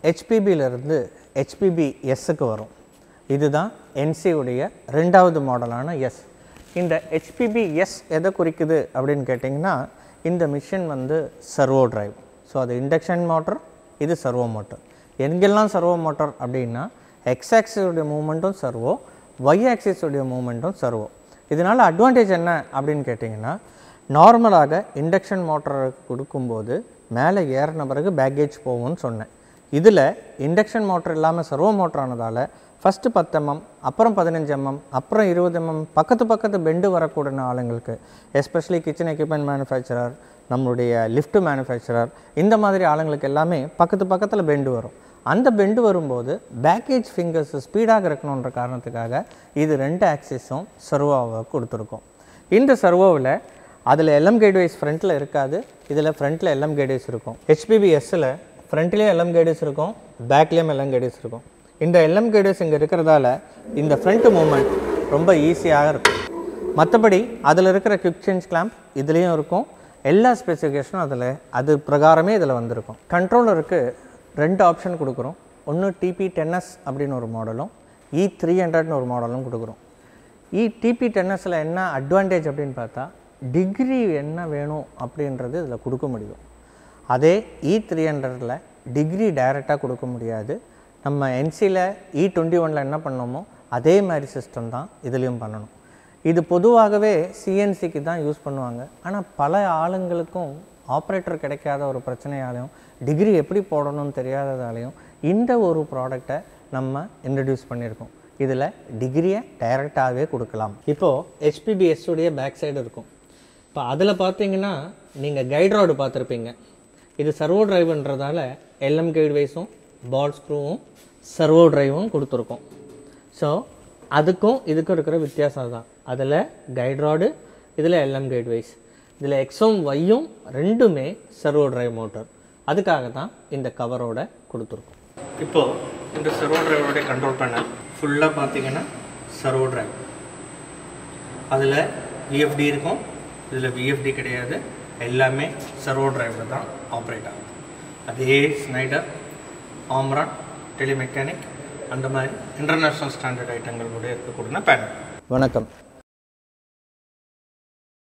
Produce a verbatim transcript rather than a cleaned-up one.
H P B-லிருந்து H P B S-க்கு வரும். இதுதான் N C உடைய ரெண்டாவது மாடலான S. இந்த H P B S எதை குறிக்குது அப்படின்னு கேட்டிங்கன்னா, இந்த மிஷின் வந்து சர்வோ டிரைவ். ஸோ அது இண்டக்ஷன் மோட்டர், இது சர்வோ மோட்டர். எங்கெல்லாம் சர்வோ மோட்டர் அப்படின்னா, எக்ஸ் ஆக்சிஸுடைய மூமெண்ட்டும் சர்வோ, ஒய் ஆக்சிஸுடைய மூமெண்ட்டும் சர்வோ. இதனால் அட்வான்டேஜ் என்ன அப்படின்னு கேட்டிங்கன்னா, நார்மலாக இண்டக்ஷன் மோட்டருக்கு கொடுக்கும்போது மேலே ஏறின பிறகு பேக்கேஜ் போகும்னு சொன்னேன். இதில் இண்டக்ஷன் மோட்டர் இல்லாமல் சர்வோ மோட்டர் ஆனதால் ஃபஸ்ட்டு பத்து எம்எம், அப்புறம் பதினஞ்சு எம்எம், அப்புறம் இருபது எம்எம் பக்கத்து பக்கத்து பெண்டு வரக்கூடிய ஆளுங்களுக்கு, எஸ்பெஷலி கிச்சன் எக்யூப்மெண்ட் மேனுஃபேக்சரர், நம்மளுடைய லிஃப்ட் மேனுஃபேக்சரர், இந்த மாதிரி ஆளுங்களுக்கு எல்லாமே பக்கத்து பக்கத்தில் பெண்டு வரும். அந்த பெண்டு வரும்போது பேக்கேஜ் ஃபிங்கர்ஸ் ஸ்பீடாக இருக்கணுன்ற காரணத்துக்காக இது ரெண்டு ஆக்சிஸும் சர்வோவை கொடுத்துருக்கோம். இந்த சர்வோவில் அதில் எல்எம் கைட்வைஸ் ஃப்ரண்ட்டில் இருக்காது, இதில் ஃப்ரண்ட்டில் எல்எம் கைட்வைஸ் இருக்கும். H P B S-ல் ஃப்ரண்ட்லேயும் எல்எம் கைட்வைஸ் இருக்கும், பேக்லேயும் எல்எம் கைட்வைஸ் இருக்கும். இந்த எல்எம் கைட்வைஸ் இங்கே இருக்கிறதால இந்த ஃப்ரண்ட் மூமெண்ட் ரொம்ப ஈஸியாக இருக்கும். மற்றபடி அதில் இருக்கிற குவிக் சேஞ்ச் கிளாம்ப் இதுலேயும் இருக்கும். எல்லா ஸ்பெசிஃபிகேஷனும் அதில் அது பிரகாரமே இதில் வந்திருக்கும். கண்ட்ரோலருக்கு ரெண்டு ஆப்ஷன் கொடுக்குறோம். ஒன்று T P டென் S அப்படின்னு ஒரு மாடலும், E த்ரீ ஹண்ட்ரட்னு ஒரு மாடலும் கொடுக்குறோம். E T P டென் S-ல் என்ன அட்வான்டேஜ் அப்படின்னு பார்த்தா, டிகிரி என்ன வேணும் அப்படின்றது இதில் கொடுக்க முடியும். அதே E த்ரீ ஹண்ட்ரடில் டிகிரி டைரெக்டாக கொடுக்க முடியாது. நம்ம N C-ல E டுவெண்ட்டி ஒனில் என்ன பண்ணோமோ அதே மாதிரி சிஸ்டம் தான் இதுலேயும் பண்ணணும். இது பொதுவாகவே C N C-க்கு தான் யூஸ் பண்ணுவாங்க. ஆனால் பல ஆளுங்களுக்கும் ஆப்ரேட்டர் கிடைக்காத ஒரு பிரச்சனையாலையும் டிகிரி எப்படி போடணும்னு தெரியாததாலையும் இந்த ஒரு ப்ராடக்டை நம்ம இன்ட்ரடியூஸ் பண்ணியிருக்கோம். இதில் டிகிரியை டைரெக்டாகவே கொடுக்கலாம். இப்போது H P B S உடைய பேக் சைடு இருக்கும். இப்போ அதில் பார்த்தீங்கன்னா நீங்கள் கைட் ராடு பார்த்துருப்பீங்க. இது சர்வோ டிரைவ்ன்றதால எல்எம் கைட்வைஸும் பால் ஸ்க்ரூவும் சர்வோ டிரைவும் கொடுத்துருக்கோம். ஸோ அதுக்கும் இதுக்கும் இருக்கிற வித்தியாசம் தான். அதில் கைட் ராடு, இதில் எல்எம் கைட்வைஸ். இதில் எக்ஸும் ஒய்யும் ரெண்டுமே சர்வோ டிரைவ் மோட்டர். அதுக்காக தான் இந்த கவரோட கொடுத்துருக்கோம். இப்போது இந்த சர்வோ டிரைவோட கண்ட்ரோல் பேனல் ஃபுல்லாக பார்த்தீங்கன்னா சர்வோ டிரைவ். அதில் V F D இருக்கும், இதில் V F D கிடையாது. எல்லாமே சர்வோ டிரைவில் தான் ஆப்ரேட் ஆகும். அதே ஸ்னைடர், ஆம்ரான், டெலிமெக்கானிக் அந்த மாதிரி இன்டர்நேஷ்னல் ஸ்டாண்டர்ட் ஐட்டங்கள் கூட இருக்கக்கூடிய பேனல். வணக்கம்.